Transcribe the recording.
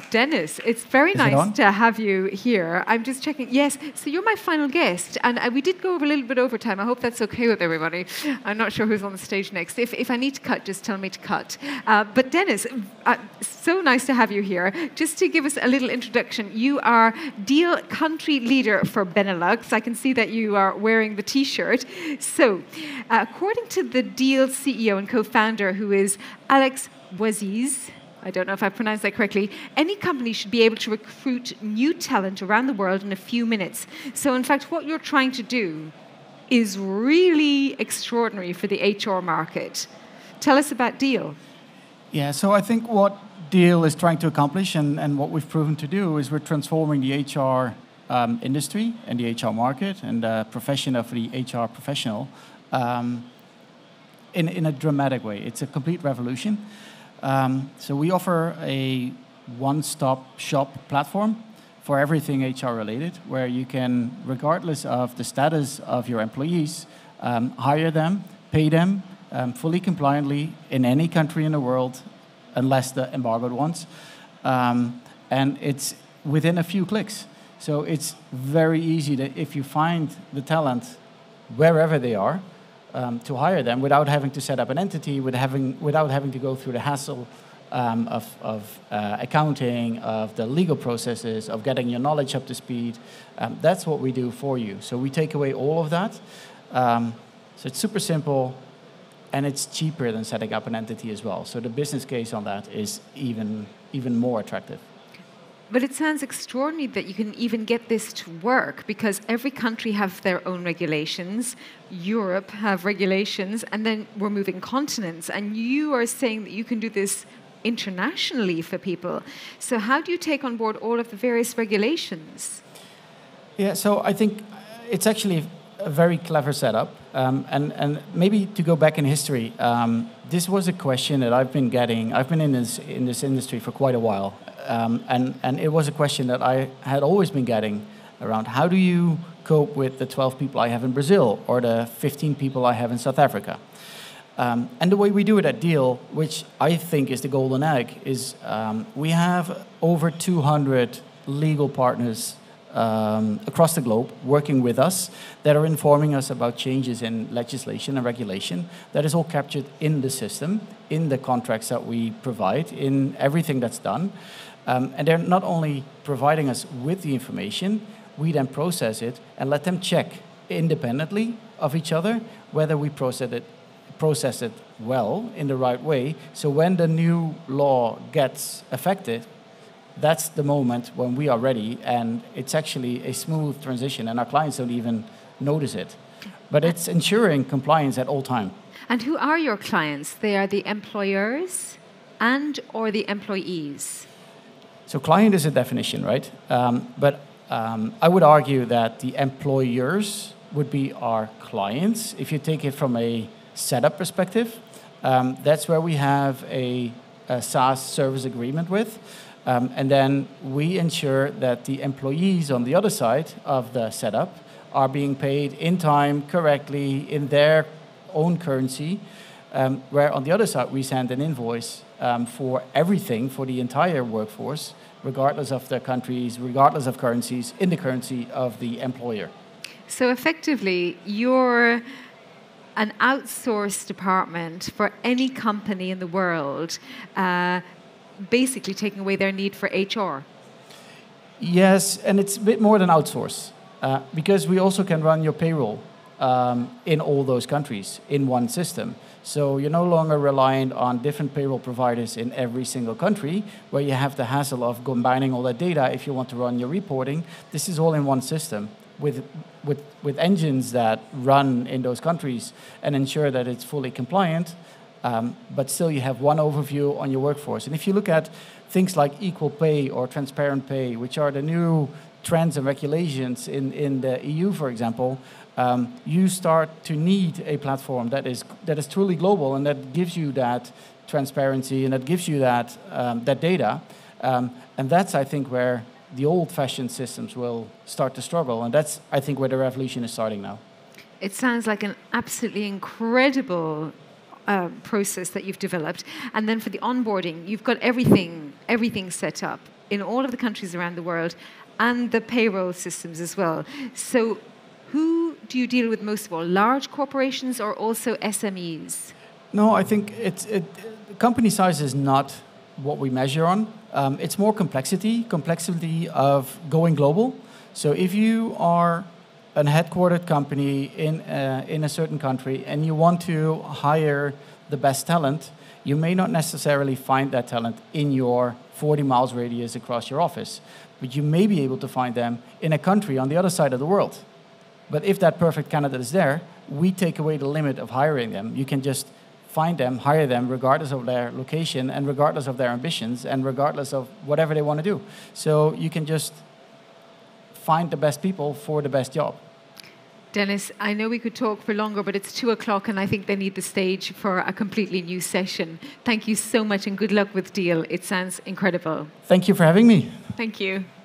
Dennis, it's very nice to have you here. I'm just checking. Yes, so you're my final guest, and we did go over a little bit over time. I hope that's okay with everybody. I'm not sure who's on the stage next. If I need to cut, just tell me to cut. But Dennis, so nice to have you here. Just to give us a little introduction, you are Deal Country Leader for Benelux. I can see that you are wearing the T-shirt. So, according to the Deal CEO and co-founder, who is Alex Boisiz, I don't know if I pronounced that correctly, any company should be able to recruit new talent around the world in a few minutes. So in fact, what you're trying to do is really extraordinary for the HR market. Tell us about Deal. Yeah, so I think what Deal is trying to accomplish and what we've proven to do is we're transforming the HR industry and the HR market and the profession of the HR professional in a dramatic way. It's a complete revolution. So we offer a one-stop shop platform for everything HR related, where you can, regardless of the status of your employees, hire them, pay them fully compliantly in any country in the world, unless the embargoed ones. And it's within a few clicks. So it's very easy that if you find the talent wherever they are, to hire them without having to set up an entity, without having to go through the hassle of accounting, of the legal processes, of getting your knowledge up to speed. That's what we do for you. So we take away all of that. So it's super simple, and it's cheaper than setting up an entity as well. So the business case on that is even more attractive. But it sounds extraordinary that you can even get this to work, because every country have their own regulations. Europe have regulations, and then we're moving continents. And you are saying that you can do this internationally for people. So how do you take on board all of the various regulations? Yeah, so I think it's actually a very clever setup. And maybe to go back in history, this was a question that I've been getting. I've been in this industry for quite a while. And it was a question that I had always been getting around: how do you cope with the 12 people I have in Brazil or the 15 people I have in South Africa? And the way we do it at Deal, which I think is the golden egg, is we have over 200 legal partners across the globe working with us that are informing us about changes in legislation and regulation. That is all captured in the system, in the contracts that we provide, in everything that's done. And they're not only providing us with the information, we then process it and let them check independently of each other whether we process it well in the right way. So when the new law gets affected, that's the moment when we are ready, and it's actually a smooth transition, and our clients don't even notice it. But it's ensuring compliance at all time. And who are your clients? They are the employers and or the employees? So client is a definition, right? But I would argue that the employers would be our clients. If you take it from a setup perspective, that's where we have a SaaS service agreement with. And then we ensure that the employees on the other side of the setup are being paid in time, correctly, in their own currency, where on the other side we send an invoice for everything, for the entire workforce, regardless of their countries, regardless of currencies, in the currency of the employer. So effectively, you're an outsourced department for any company in the world, basically taking away their need for HR. Yes, and it's a bit more than outsource, because we also can run your payroll in all those countries in one system. So you're no longer reliant on different payroll providers in every single country, where you have the hassle of combining all that data if you want to run your reporting. This is all in one system with engines that run in those countries and ensure that it's fully compliant, but still you have one overview on your workforce. And if you look at things like equal pay or transparent pay, which are the new trends and regulations in the EU, for example, you start to need a platform that is truly global and that gives you that transparency and that gives you that data. And that's, I think, where the old-fashioned systems will start to struggle. And that's, I think, where the revolution is starting now. It sounds like an absolutely incredible process that you've developed. And then for the onboarding, you've got everything set up. in all of the countries around the world and the payroll systems as well. So who do you deal with most of all, large corporations or also SMEs? No, I think company size is not what we measure on. It's more complexity of going global. So if you are a headquartered company in a certain country and you want to hire the best talent, you may not necessarily find that talent in your 40 miles radius across your office, but you may be able to find them in a country on the other side of the world. But if that perfect candidate is there, we take away the limit of hiring them. You can just find them, hire them, regardless of their location and regardless of their ambitions and regardless of whatever they want to do. So you can just find the best people for the best job. Dennis, I know we could talk for longer, but it's 2:00 and I think they need the stage for a completely new session. Thank you so much and good luck with Deal. It sounds incredible. Thank you for having me. Thank you.